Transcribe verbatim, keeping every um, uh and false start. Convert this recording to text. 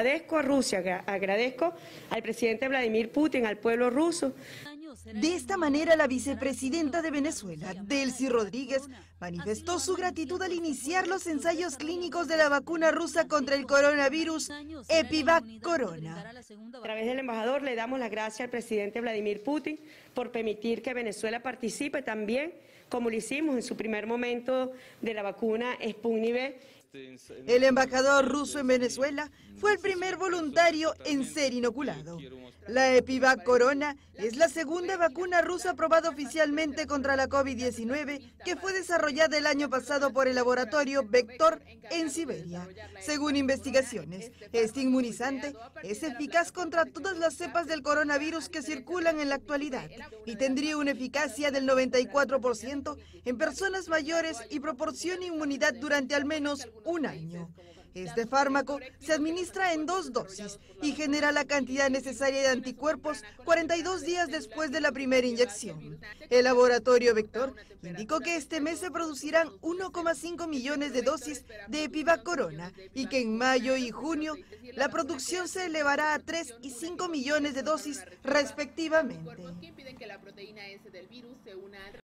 agradezco a Rusia, agradezco al presidente Vladimir Putin, al pueblo ruso. De esta manera, la vicepresidenta de Venezuela, Delcy Rodríguez, manifestó su gratitud al iniciar los ensayos clínicos de la vacuna rusa contra el coronavirus Epivac Corona. A través del embajador le damos las gracias al presidente Vladimir Putin por permitir que Venezuela participe también, como lo hicimos en su primer momento de la vacuna Sputnik V. El embajador ruso en Venezuela fue el primer voluntario en ser inoculado. La Epivac Corona es la segunda vacuna rusa aprobada oficialmente contra la COVID diecinueve que fue desarrollada el año pasado por el laboratorio Vector en Siberia. Según investigaciones, este inmunizante es eficaz contra todas las cepas del coronavirus que circulan en la actualidad y tendría una eficacia del noventa y cuatro por ciento en personas mayores y proporciona inmunidad durante al menos un año. Este fármaco se administra en dos dosis y genera la cantidad necesaria de anticuerpos cuarenta y dos días después de la primera inyección. El laboratorio Vector indicó que este mes se producirán uno coma cinco millones de dosis de Epivac Corona y que en mayo y junio la producción se elevará a tres y cinco millones de dosis respectivamente.